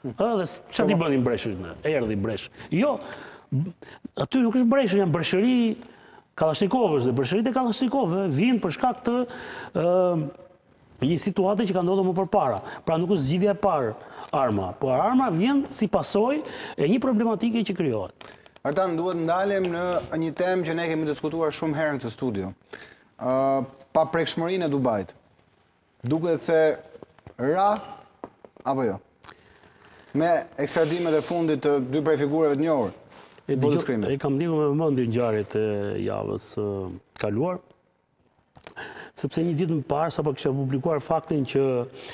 Dhe çfarë ti bënin breshërit ne? Erdhi bresh. Jo, aty nuk është breshë, janë breshëri Kalashnikovës dhe breshërit e Kalashnikovëve vinë për shkak të një situate që ka ndodhur më përpara. Pra nuk është zgjidhja e parë arma, por arma vjen si pasojë e një problematike që krijohet. Artan, duhet ndalem në një temë që ne kemi diskutuar shumë herë në këtë studio. Pa prekshmërinë e Dubajit. Duket se ra apo jo? Me ekstradimet e fundit të dy prej figurave të njohur. E kam ndjekur me vëmendje ngjarjet e javës kaluar, sepse një ditë më parë sapo kisha publikuar faktin që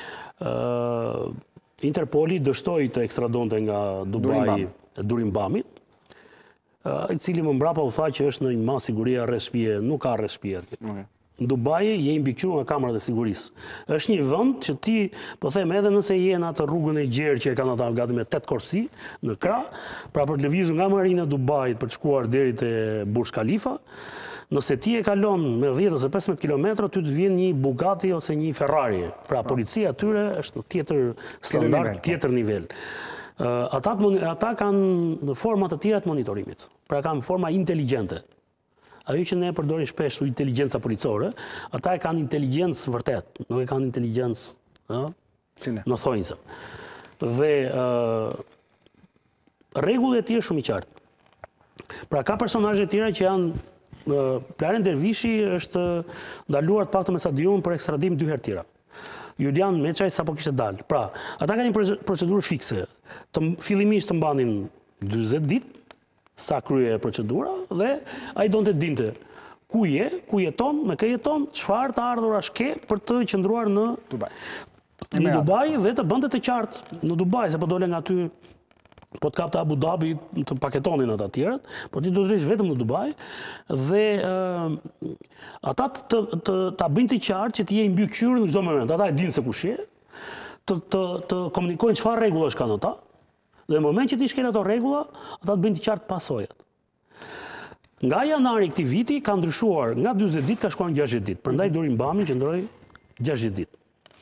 Interpoli dështoi të ekstradonte nga Dubai Durim Bami, i cili më mbrapa u tha që është në një masë sigurie rreth shtëpie, nuk ka rreth shtëpie. Në Dubai je i mbikëqyrur nga kamerat e sigurisë. Është një vend që ti, po them, edhe nëse je në atë rrugën e gjerë që e kanë ata gati me 8 korsi në krah, pra për të lëvizur nga marina e Dubait për të shkuar deri te Burj Khalifa, nëse ti e kalon me 10 ose 15 kilometra, ty të vjen një Bugatti ose një Ferrari. Pra policia atyre është në tjetër standard, tjetër nivel. Ata kanë forma të tjera të monitorimit. Pra kanë forma inteligjente. Ajo që ne përdorim shpesh inteligjenca policore, ata e kanë inteligjencë vërtet, nuk e kanë inteligjencë në thonjse. Dhe rregulli e tij është shumë i qartë. Pra ka personazhe të tjera që janë Plaren Dervishi është ndaluar të paktën me stadiumin për ekstradim 2 herë tjera. Julian Meçaj sapo kishte dalë. Pra, ata kanë një procedurë fikse. Fillimisht të mbanin 40 ditë sa krye procedura dhe ai donte dinte ku je, ku jeton, me kë jeton, çfarë të ardhurash ke për të qëndruar në Dubai. Në Dubai dhe të bënte të qartë në Dubai, se po dole nga aty po të kapte Abu Dhabi të paketonin ata tjerët, por ti do të rish vetëm në Dubai dhe ata ta bëjnë të qartë që ti je i mbikëqyrur në çdo moment. Ata e dinë se kush je, të komunikojnë çfarë rregullash kanë ata. Dhe në moment që ti shkel ato rregulla, ata të bëjnë të qartë pasojat. Nga janari këtij viti ka ndryshuar, nga 40 ditë ka shkuar në 60 ditë. Prandaj Durim Bami qëndroi 60 ditë.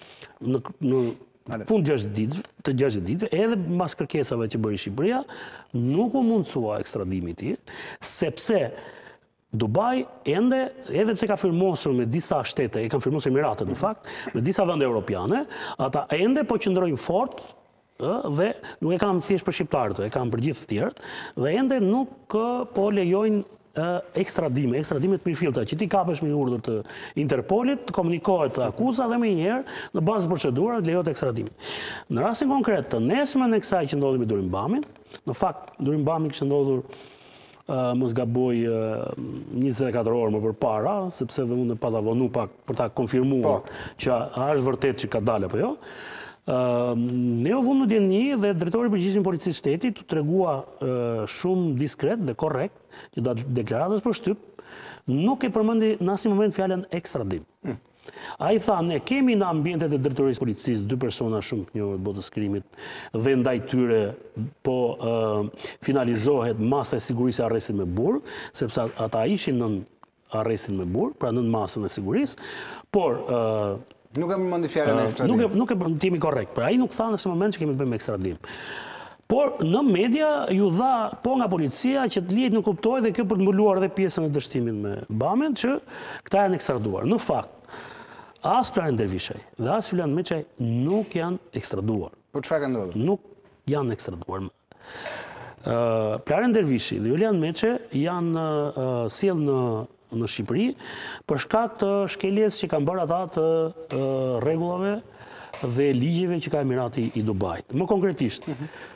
Në fund 60 ditëve, edhe mbas kërkesave që bëri Shqipëria, nuk u mundsua ekstradimi i tij, sepse Dubai edhe pse ka firmosur me disa shtete, e kanë firmosur Emiratet në fakt, me disa vende europiane, ata ende po qëndrojnë fort dhe nuk e kanë thjesht për shqiptarët, e kanë për gjithë të tjerët, dhe ende nuk po lejojnë ekstradimet mirëfillta, që ti kapesh me urdhër të Interpolit, të komunikohet akuza dhe më njëherë në bazë procedura lejohet ekstradimi. Në rastin konkret të nesërmen e kësaj që ndodhi me Durim Bamin, në fakt Durim Bami kishte ndodhur mos gaboj 24 orë më përpara, sepse dhe unë pata vonu pak për ta konfirmuar që a është vërtet që ka dalë apo jo. Ne u vëmë në ditë një dhe drejtori i përgjithshëm policisë shtetit u tregua shumë diskret dhe korrekt që deklaratës për shtyp nuk e përmendi në asnjë moment fjalën ekstradim. Ai tha ne kemi në ambientet e drejtorisë policisë 2 persona shumë të njohur të botës krimit dhe ndaj tyre po finalizohet masa e sigurisë e arrestit me burg, sepse ata ishin në arrestin me burg, pra në masën e sigurisë, por nuk e përmendi fjalën ekstradim. Nuk e përmendimi korrekt. Pra ai nuk tha në asnjë moment që kemi të bëjmë ekstradim. Por në media ju dha po nga policia që të lihet nuk kuptoi dhe kjo për të mbuluar edhe pjesën e dështimit me Bamen që këta janë ekstraduar. Në fakt, as Plaren Dervishaj dhe as Julian Meçaj nuk janë ekstraduar. Po çfarë ka ndodhur? Nuk janë ekstraduar. Plaren Dervishi dhe Julian Meçaj janë sjell në Shqipëri për shkak të shkeljes që kanë bërë ata të rregullave dhe ligjeve që ka Emirati i Dubait. Më konkretisht,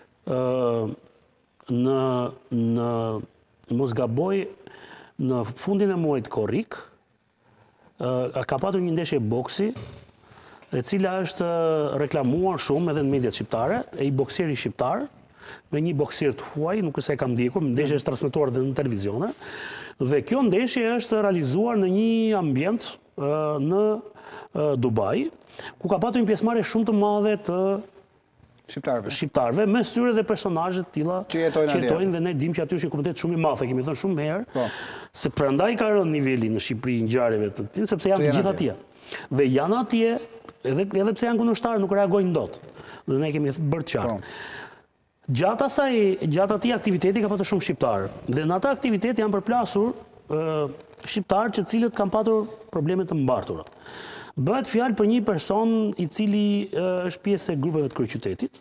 në mos gaboj në fundin e muajit korrik ka patur një ndeshje boksi e cila është reklamuar shumë edhe në mediat shqiptare e i boksieri shqiptar me një boksier të huaj, nuk e kam ndjekur, ndeshja është transmetuar edhe në televizione dhe kjo ndeshje është realizuar në një ambient në Dubai ku ka patur një pjesëmarrje shumë të madhe të shqiptarëve, mes tyre dhe personazhe të tilla që jetojnë dhe ne dimë që aty është një komunitet shumë i madh, kemi thënë shumë herë, se prandaj ka rënë niveli në Shqipëri ngjarjeve të tilla, sepse janë të gjithë atje. Dhe janë atje, edhe pse janë kundërshtarë, nuk reagojnë dot. dhe ne kemi bërë qartë. Gjatë atij aktiviteti ka patur shumë shqiptarë dhe në atë aktivitet janë përplasur shqiptarë që cilët kanë patur probleme të mbartura. Bëhet fjalë për një person i cili është pjesë e grupeve të kryeqytetit,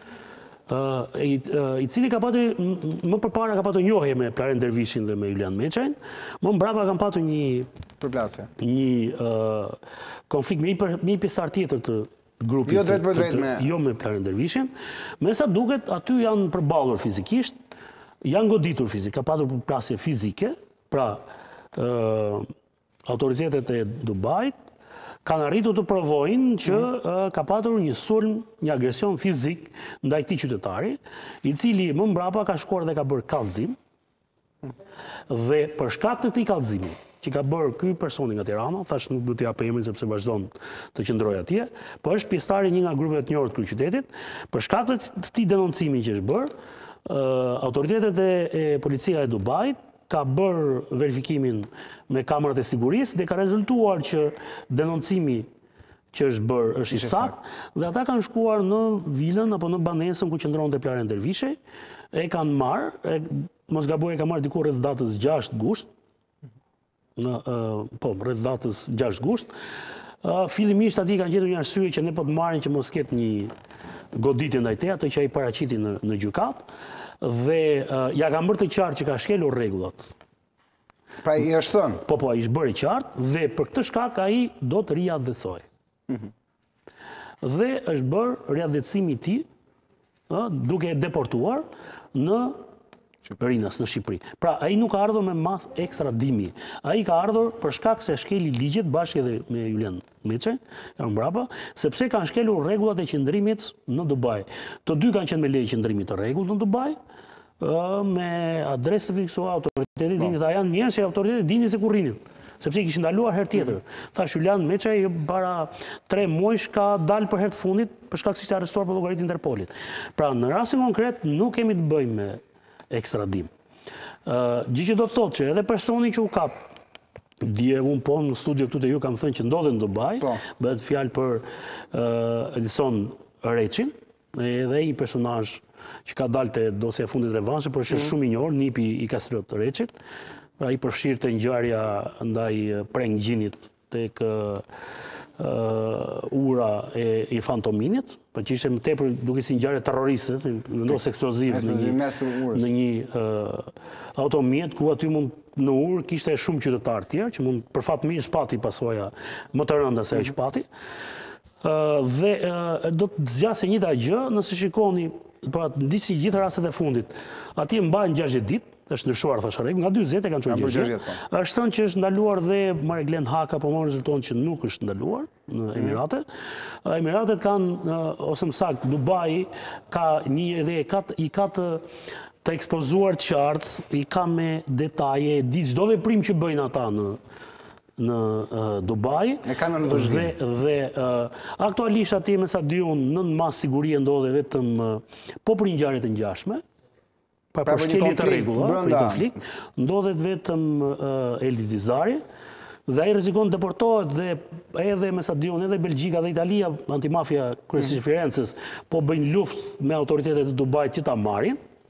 i cili ka patur më përpara ka patur njohje me Plaren Dervishin dhe me Julian Meçajn, më mbrapa kanë patur një konflikt me një pjesëtar tjetër të grupit, jo drejt për drejt jo me Plaren Dervishin, me sa duket aty janë përballur fizikisht, janë goditur fizik, ka patur përplasje fizike, pra autoritetet e Dubajit kanë arritur të provojnë që ka patur një sulm, një agresion fizik ndaj këtij qytetari, i cili më mbrapa ka shkuar dhe ka bërë kallëzim, dhe për shkak të këtij kallëzimi që ka bërë ky personi nga Tirana, thash nuk do t'i jap emrin sepse vazhdon të qëndrojë atje, po është pjesëtar i një nga grupeve të njohura të kryeqytetit, për shkak të këtij denoncimi që është bërë, autoritetet e policia e Dubajit ka bërë verifikimin me kamerat e sigurisë dhe ka rezultuar që denoncimi që është bërë është i saktë dhe ata kanë shkuar në vilën apo në banesën ku qëndronte Plaren Dervishi, e kanë marrë, mos gaboj e ka marrë diku rreth datës 6 gusht, rreth datës 6 gusht. Fillimisht aty kanë gjetur një arsye që ne po të marrin që mos ketë një goditje ndaj teja, atë që ai paraqiti në gjykatë dhe ja ka bërë të qartë që ka shkelur rregullat. Pra i është thënë? Po, ai është bërë i qartë dhe për këtë shkak ai do të riadhësoj. Dhe është bërë riadhësimi i tij duke e deportuar në Rinas, në Shqipëri. Pra, ai nuk ka ardhur me mas ekstradimi. Ai ka ardhur për shkak se shkeli ligjet bashkë edhe me Julian Meçajn, janë mbrapa, sepse kanë shkelur rregullat e qëndrimit në Dubai. Të dy kanë qenë me leje qëndrimi të rregullt në Dubai, me adresë të fiksuar, autoriteti dini, ata janë njerëz që autoriteti dini se ku rrinin, sepse i kishin ndaluar herë tjetër. Thash Julian Meçajn para 3 muajsh ka dalë për herë të fundit për shkak se ishte arrestuar për llogaritë Interpolit. Pra, në rastin konkret nuk kemi të bëjmë me ekstradim. Gjë që do të thotë që edhe personi që u kap, dje unë po në studio këtu të ju kam thënë që ndodhen në Dubai, bëhet fjalë për Edison Reçin, edhe një personazh që ka dalë te dosja e fundit revanshe, por është shumë i njohur, nipi i Kastriot të Reçit, pra i përfshirë te ngjarja ndaj preng gjinit tek ura e Irfan Tominit, për që ishte më tepër duke si ngjarje terroriste, vendos eksploziv në një automjet ku aty mund në urë kishte shumë qytetarë tjerë që mund për fat mirë spati pasojë më të rënda se ajo që pati. Dhe do të zgjasë një gjë nëse shikoni pra ndisi gjithë rastet e fundit. Atje mbajnë 60 ditë. Është ndryshuar thash rregull, nga 40 e kanë çuar 60. Është thënë që është ndaluar dhe Marglen Haka, por më rezulton që nuk është ndaluar në Emirate. Emiratet kanë ose më saktë Dubai ka një ide i ka të ekspozuar qartë, i ka me detaje, di çdo veprim që bëjnë ata në Dubai dhe aktualisht atje me sa di unë në mas sigurie ndodhe vetëm po për ngjarje të ngjashme. Pra për shkelje të rregulla, për konflikt, ndodhet vetëm Eldi Dizari dhe ai rrezikon deportohet dhe edhe me sa diun edhe Belgjika dhe Italia, antimafia kryesisht e Firencës, po bëjnë luftë me autoritetet e Dubait që ta marrin.